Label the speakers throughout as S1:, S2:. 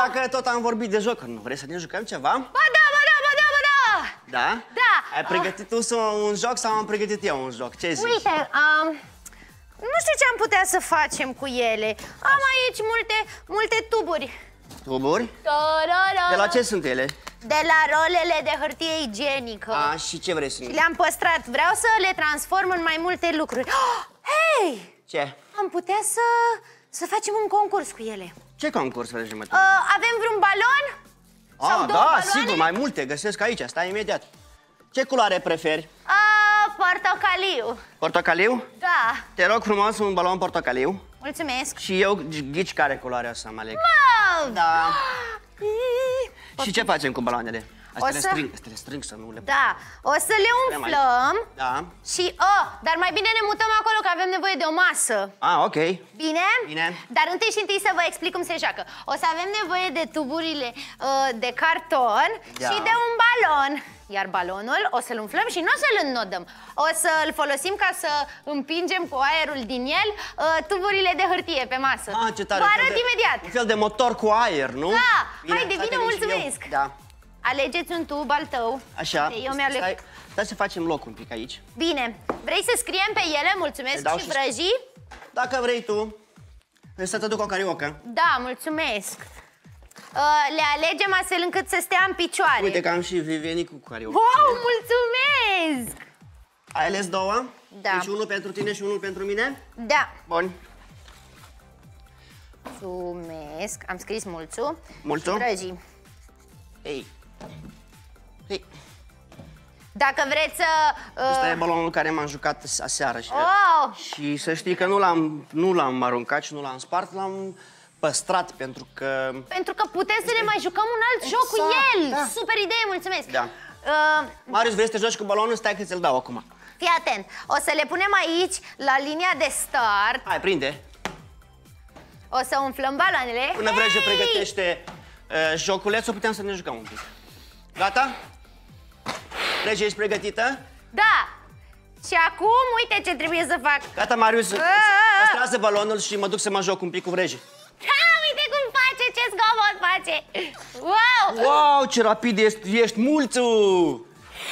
S1: dacă tot am vorbit de jocuri, nu vrei să ne jucăm ceva?
S2: Ba da, ba da, ba da, ba da!
S1: Da?
S2: Da!
S1: Ai pregătit tu un joc sau am pregătit eu un joc? Ce zici?
S2: Uite, nu știu ce am putea să facem cu ele. Am aici multe tuburi.
S1: Tuburi? De la ce sunt ele?
S2: De la rolele de hârtie igienică.
S1: Și ce vrei să ne...
S2: Le-am păstrat. Vreau să le transform în mai multe lucruri. Hei!
S1: Ce?
S2: Am putea să facem un concurs cu ele.
S1: Ce concurs vrei, mă?
S2: Avem vreun balon? Sau două
S1: da,
S2: baloane?
S1: sigur, mai multe, găsesc aici, stai imediat. Ce culoare preferi?
S2: Portocaliu.
S1: Portocaliu?
S2: Da.
S1: Te rog frumos, un balon portocaliu.
S2: Mulțumesc.
S1: Și eu ghici care culoare o să mă aleg.
S2: Da.
S1: Și ce facem cu baloanele? Astea le strâng să nu le...
S2: Da, o să le umflăm.
S1: Da.
S2: Și, dar mai bine ne mutăm acolo, că avem nevoie de o masă.
S1: Ok.
S2: Bine?
S1: Bine.
S2: Dar întâi să vă explic cum se joacă. O să avem nevoie de tuburile de carton și de un balon. Iar balonul o să-l umflăm și nu o să-l înnodăm. O să-l folosim ca să împingem cu aerul din el tuburile de hârtie pe masă.
S1: Ce tare.
S2: Vă arăt imediat.
S1: Un fel de motor cu aer, nu?
S2: Da.
S1: Bine,
S2: haide, vină, mulțumesc.
S1: Da.
S2: Alegeți un tub al tău.
S1: Așa.
S2: Eu mi-aleg.
S1: Stai să facem loc un pic aici.
S2: Bine. Vrei să scriem pe ele? Mulțumesc și vrăjii?
S1: Dacă vrei tu. Să te duc o cariocă.
S2: Da, mulțumesc. Le alegem astfel încât să stea în picioare.
S1: Uite că am și Vivienicu cu cariocă.
S2: Wow, mulțumesc!
S1: Ai ales două?
S2: Da.
S1: Deci unul pentru tine și unul pentru mine?
S2: Da.
S1: Bun.
S2: Mulțumesc. Am scris mulțu.
S1: Mulțu?
S2: Vrăjii.
S1: Ei. Hei.
S2: Dacă vreți să...
S1: Ăsta e balonul care m-am jucat aseară.
S2: Și
S1: să știi că nu l-am aruncat și nu l-am spart, l-am păstrat pentru că...
S2: Pentru că putem să ne mai jucăm un alt joc cu el.
S1: Da.
S2: Super idee, mulțumesc.
S1: Da. Marius, vrei să te joci cu balonul? Stai că ți-l dau acum.
S2: Fii atent. O să le punem aici, la linia de start.
S1: Hai, prinde.
S2: O să umflăm baloanele.
S1: Până Vrăjă pregătește joculețul, putem să ne jucăm un pic. Gata? Vrăjă, ești pregătită?
S2: Da. Și acum, uite ce trebuie să fac.
S1: Gata, Marius, păstrează balonul și mă duc să mă joc un pic cu Vrăjă.
S2: Uite cum face, ce zgomot face. Wow!
S1: Wow, ce rapid ești, mulțu!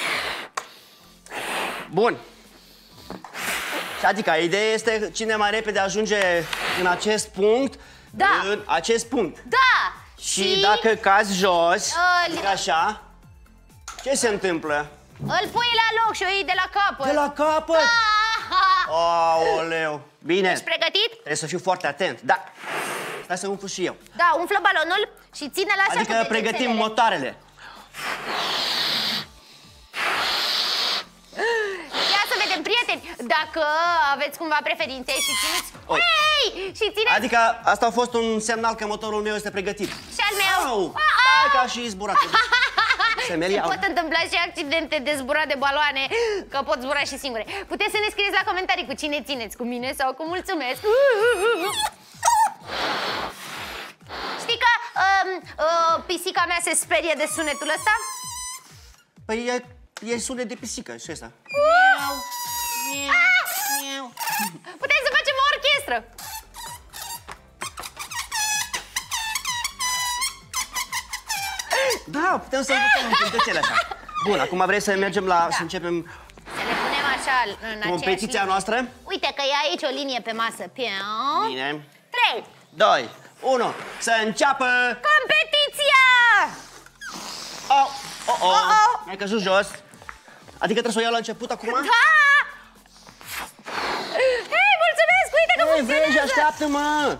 S1: Bun. Și adică ideea este cine mai repede ajunge în acest punct.
S2: Da.
S1: În acest punct.
S2: Da.
S1: Și dacă cazi jos, adică așa, ce se întâmplă?
S2: Îl pui la loc și o iei de la capăt.
S1: De la capăt? Aoleu. Bine.
S2: Ești pregătit?
S1: Trebuie să fiu foarte atent. Da. Stai să umflu și eu.
S2: Da, umflă balonul și ține-l așa.
S1: Adică pregătim motoarele.
S2: Ia să vedem, prieteni, dacă aveți cumva preferințe și țineți... Hei! Și țineți...
S1: Adică asta a fost un semnal că motorul meu este pregătit.
S2: Și al meu.
S1: Hai că a și zburat. Se
S2: pot întâmpla și accidente de zburat de baloane, că pot zbura și singure. Puteți să ne scrieți la comentarii cu cine țineți, cu mine sau cu mulțumesc. Știi că pisica mea se sperie de sunetul ăsta?
S1: Păi e sunet de pisică și ăsta.
S2: Putem să facem o orchestră.
S1: Da, putem să învățăm cântecele așa. Bun, acum vrei să mergem la... să începem...
S2: Să le punem așa în aceeași
S1: competiția noastră?
S2: Uite că e aici o linie pe masă.
S1: Bine.
S2: 3,
S1: 2, 1, să înceapă...
S2: competiția!
S1: Mi-ai căzut jos. Adică trebuie să o iau la început acum?
S2: Da! Hei, mulțumesc! Uite că funcționează!
S1: Vrei, așteaptă-mă!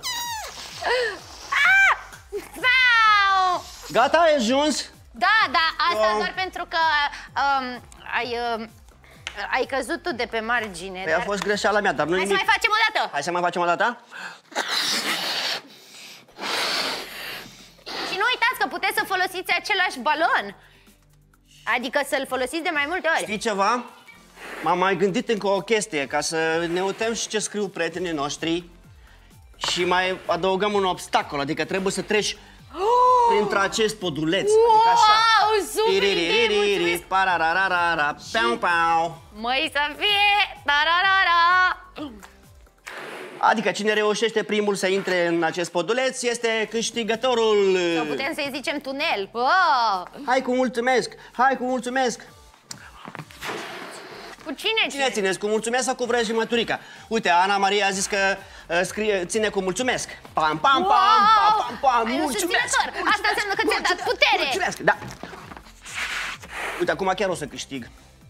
S1: Gata, ai ajuns?
S2: Da, asta doar pentru că ai căzut tu de pe margine.
S1: Păi a fost greșeala mea, dar nu
S2: Hai să mai facem o dată!
S1: Hai să mai facem o dată?
S2: Și nu uitați că puteți să folosiți același balon. Adică să-l folosiți de mai multe ori.
S1: Știi ceva? M-am mai gândit încă o chestie, ca să ne uităm și ce scriu prietenii noștri. Și mai adăugăm un obstacol, adică trebuie să treci printre acest poduleț. Adică așa.
S2: Wow, super idee, mulțumesc!
S1: Parararara, peau, peau.
S2: Măi să fie! Tararara!
S1: Adică cine reușește primul să intre în acest poduleț este câștigătorul.
S2: Sau putem să-i zicem tunel. Oh!
S1: Hai cu mulțumesc! Hai cu mulțumesc!
S2: Cu cine?
S1: Cine țineți, cu mulțumesc sau cu vrăjimăturica? Uite, Ana Maria a zis că ține cu mulțumesc. Pam, pam, pam, pam, pam, pam,
S2: ai
S1: mulțumesc!
S2: Un susținător. Asta înseamnă că ți-a dat putere.
S1: Mulțumesc, da. Uite, acum chiar o să câștig.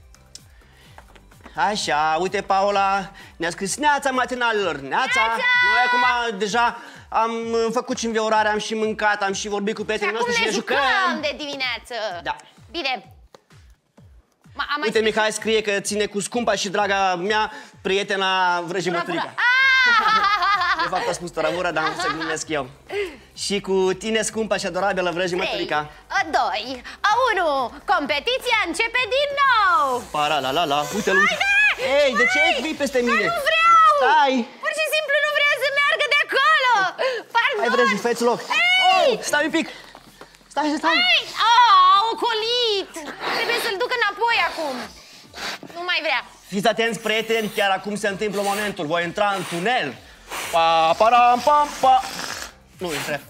S1: Așa, uite, Paula ne-a scris neața matinalilor, neața! Noi acum deja am făcut și înviorare, am și mâncat, am și vorbit cu prietenii noștri și ne jucăm.
S2: de dimineață.
S1: Da.
S2: Bine.
S1: Uite, Mihai scrie că ține cu scumpa și draga mea prietena vrăjimăturica. De fapt a spus Toravura, dar am să glumesc eu. Și cu tine, scumpa și adorabilă vrăjimăturica.
S2: 2, 1, competiția începe din nou!
S1: Para-la-la-la, uite-l! Ei, de ce vii peste mine?
S2: Nu vreau!
S1: Stai!
S2: Pur și simplu nu vrea să meargă de acolo! Pardon!
S1: Hai, vrăji, fă-ți loc!
S2: Ei!
S1: Stai un pic! Stai!
S2: Ei! Oh, ocolit! Trebuie să-l duc înapoi acum! Nu mai vrea!
S1: Fiți atenți, prieteni, chiar acum se întâmplă momentul. Voi intra în tunel. Pa, param, pam, pa. Nu intre.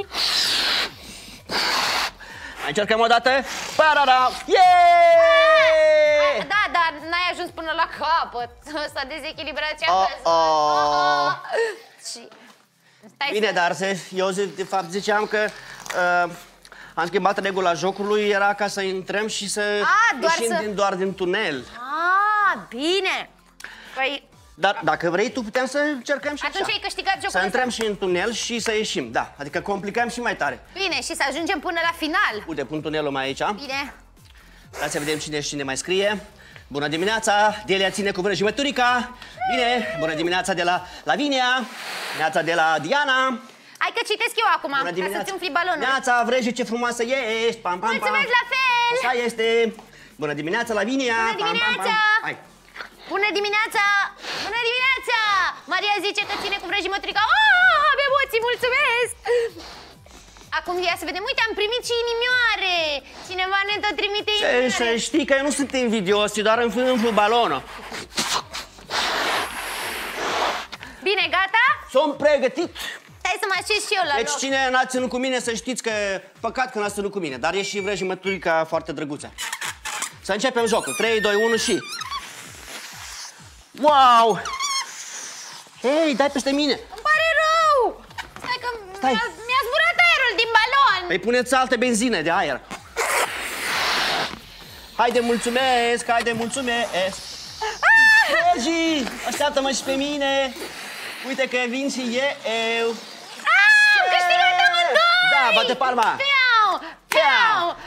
S1: Mai încercăm o dată. Parara! Yeah!
S2: Da, dar n-ai ajuns până la capăt. S-a dezechilibrat și a căzut. Și...
S1: Bine, dar eu de fapt ziceam că am schimbat regula jocului, era ca să intrăm și să ieșim doar din tunel.
S2: Bine. Păi...
S1: Dar dacă vrei, tu putem să încercăm și
S2: atunci
S1: așa.
S2: ai câștigat jocul
S1: să intrăm și în tunel și să ieșim, da. Adică complicăm și mai tare.
S2: Bine, și să ajungem până la final.
S1: Uite, pun tunelul mai aici.
S2: Bine.
S1: Hai să vedem cine mai scrie. Bună dimineața, Delia ține cu vrăjimăturica. Bine, bună dimineața de la Lavinia. Neața de la Diana.
S2: Hai că citesc eu acum, ca să-ți umfli balonul.
S1: Neața, vrăji, ce frumoasă ești. Pam, pam,
S2: mulțumesc,
S1: pam.
S2: la fel.
S1: Așa este. Bună dimineața, Lavinia.
S2: Bună dimineața.
S1: Pam, pam, pam. Hai.
S2: Bună dimineața! Bună dimineața! Maria zice că ține cu vrăjimăturica. Oh, am emoții, mulțumesc! Acum ia să vedem. Uite, am primit și inimioare. Cineva ne tot trimite inimioare.
S1: Să știi că eu nu sunt invidios, ci doar înflu balonul.
S2: Bine, gata?
S1: Sunt pregătit.
S2: Stai să mă așez și eu la
S1: Deci
S2: loc.
S1: cine n-a ținut cu mine, să știți că păcat că n-a ținut cu mine. Dar e și vrăjimăturica foarte drăguță. Să începem jocul. 3, 2, 1 și... Wow! Hei, dai peste mine!
S2: Îmi pare rău! Stai că mi-a zburat aerul din balon!
S1: Păi puneți altă benzină de aer. Haide, mulțumesc! Haide, mulțumesc! Regi, așteaptă-mă și pe mine! Uite că vin și eu!
S2: Am câștigat amândoi!
S1: Da, bate palma!
S2: Piau! Piau!